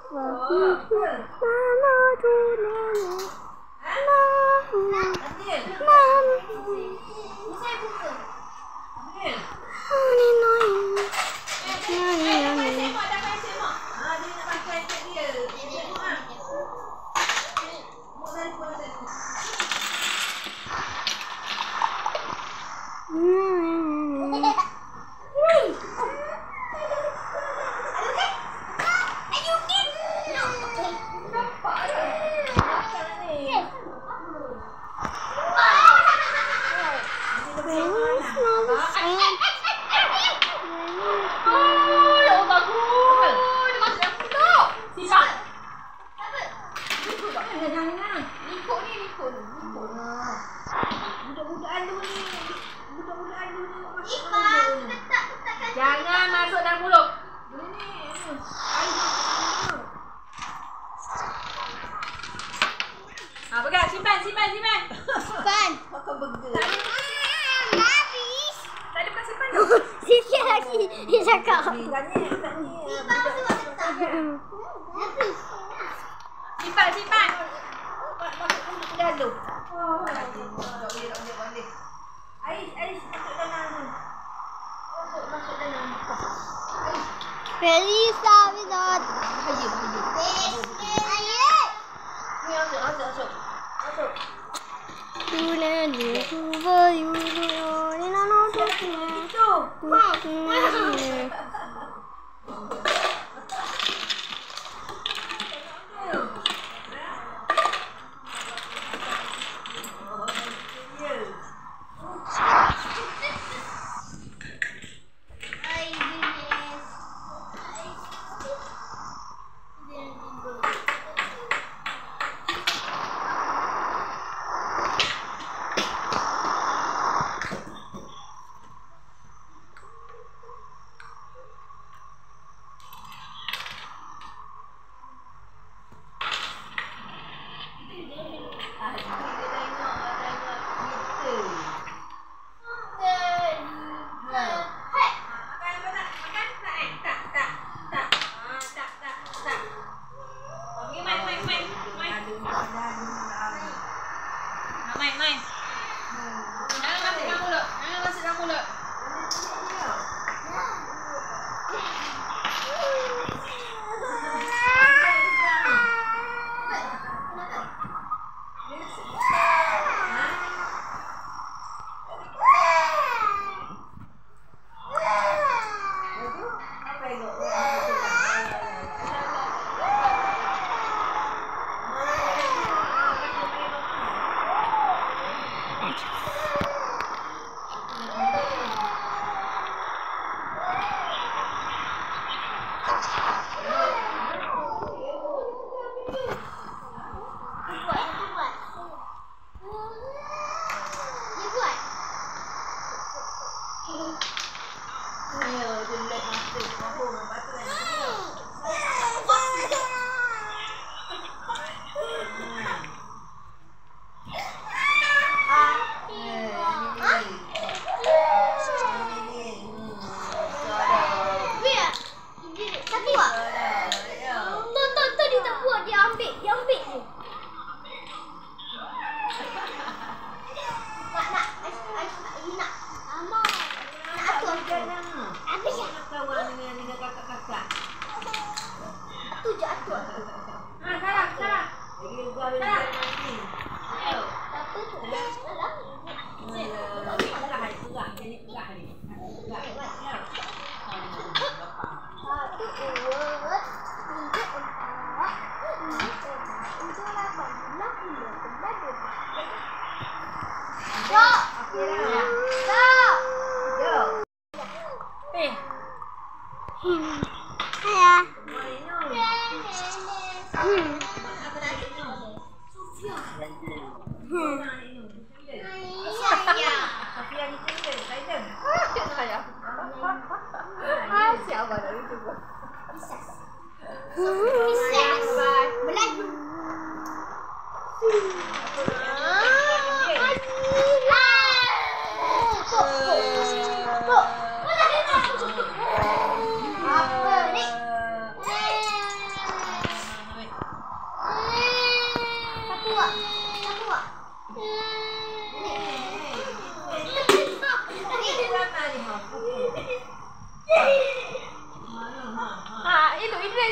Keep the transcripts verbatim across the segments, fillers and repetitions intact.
Jangan masuk dalam mulut. Ha, pegang, simpan, simpan, simpan. Simpan. Makan burger. Dah habis. Tak ada bukan simpan tu. Sikit lagi. Dia cakap. Ni kan ni, kan ni. Simpan mesti buat tetap. Habis. Simpan, simpan. Masuk mulut ke dalam. Oh, tak boleh, tak boleh, balik. Ais, ais masuk dalam ni. Masuk, masuk dalam. Ais. Felisa wizard. Bahaya, bahaya. Ayat. Ni masuk, masuk, masuk. Masuk. Tulen di kubur yudo ni nano tukne. Itu.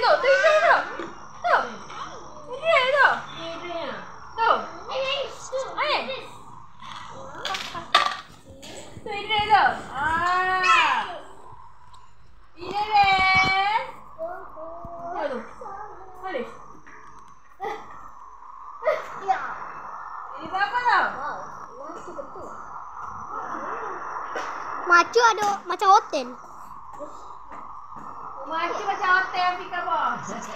tu. Tu Idris tu. Tu. Idris tu. Tu. Eh. Tu Idris tu. Ah. Idris. Tu tu. Halis. Ini siapa tau? Macu ada macam hotel. Macam macam hotel Afrika bos.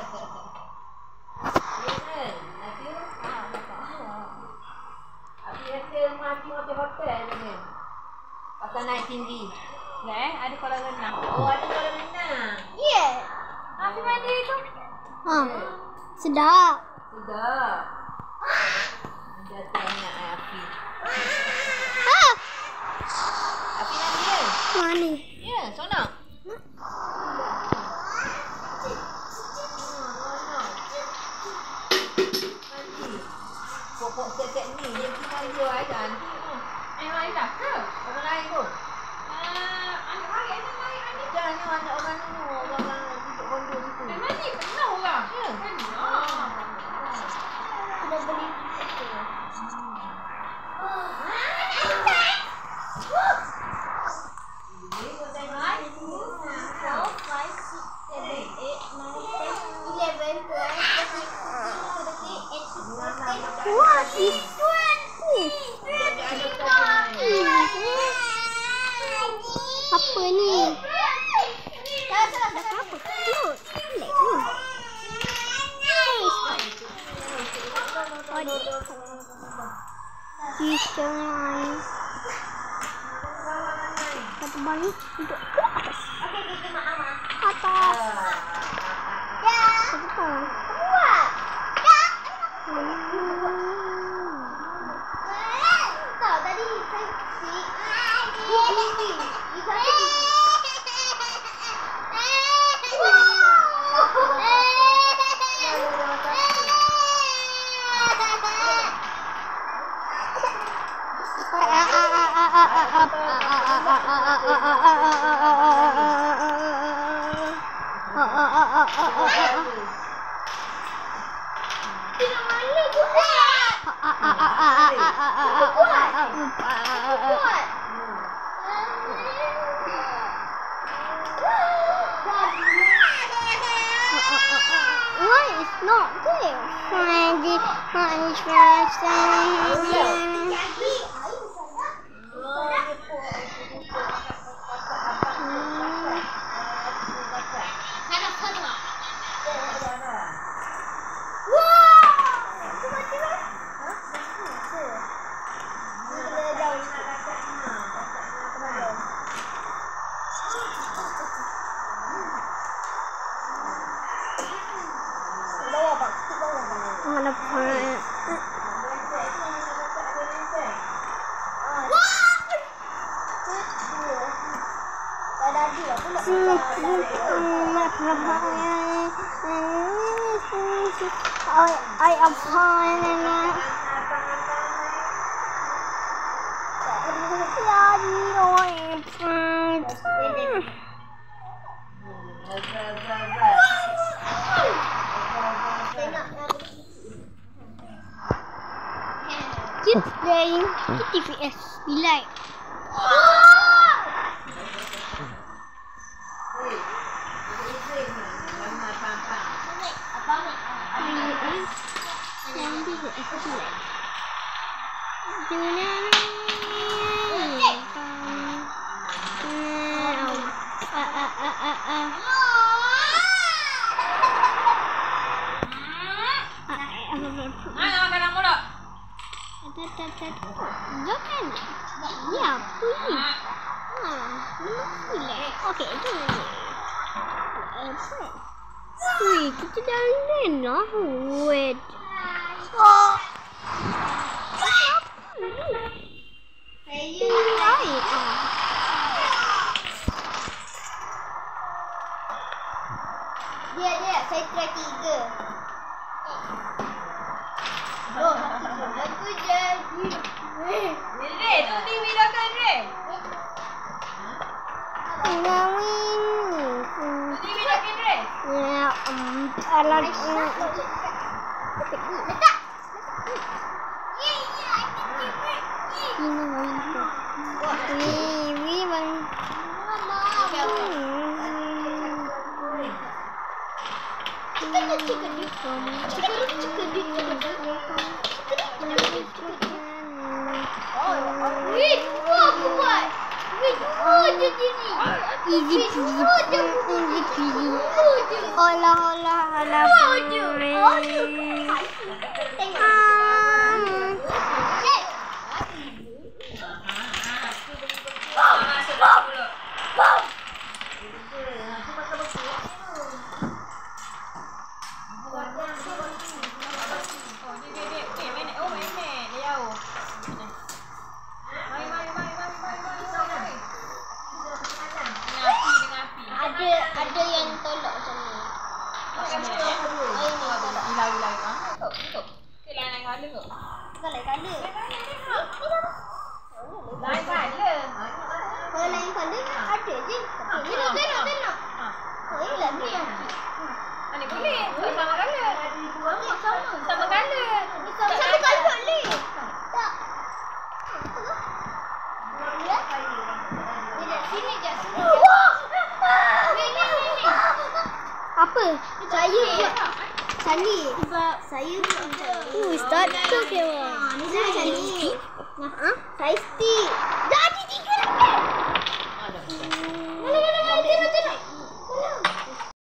Abi rasa macam macam hotel ni. Pasal naik tinggi. Eh, ada kolam renang. Oh, ada kolam renang. Yeah. Abi mandi tu. Ha. Sedap. Sudah. Jatuh anak Abi. Ha. Abi nak dia. Mana? Ya, sonok. Pokok set-set ni dia pergi mandi orang cantik tu. Eh, orang dah ke? Orang lain tu? Uh, anak hari anak lain anak. Jangan ni anak orang tu. Orang-orang duduk kondo situ. Eh, mandi pernah orang? Ya. Pernah. Sudah beli. Ini kau tengok. four, five, six, seven, eight, nine, ten, eleven, twelve, thirteen, fourteen, fifteen, sixteen. What is twenty? Apa ni? Salah, salah, salah. Apa? Cute. Pelik ni. Kita ni. Satu balik duduk ke atas. Okey, kita mak ama. Atas. Ya. Apa? Buat. Ya. Tahu tadi saya si. Ini. Ini. Why is not there? Friday, Friday, Friday. Mana friend? I am fine. Kids playing T F S. We like. Mana makan mulut? Jangan. Ya, pergi. Ha, relax. Okey, itu. Apa? Wih, kita dah land lah. Wait. Oh. Apa ni? Ini air. Dia, dia. Saya try tiga. Oh, aku jadi. Dre, tu T V dah kan, Dre? Ngawin. T V dah kan, Dre? Ya, um. alat letak. Ini main tu. Ini bang. Chicken chicken chicken chicken chicken. Oh, wait, apa buat? Wait, oh jadi ni. Easy peasy, easy peasy. Olah olah olah. Oh je, oh je. Ada yang tolak macam ni. Macam ni. Oh, ini tolak. Hilang-hilang. Ah, tu. Tu. Dia lain-lain colour ke? Bukan lain colour. Lain colour. Kalau lain colour ada je. Tapi tengok, tengok, tengok. Oh, ini lagi. Ah, ni boleh. Sama colour. Sama. Sama colour. Satu colour ni. Tak. Ya? Dia sini je, sini je. Apa? Saya buat Sani. Sebab saya buat macam ni. Oh, start tu kewa. Ni saya macam ni. Nah, ha? Saya stick. Jadi tiga lagi. Mana mana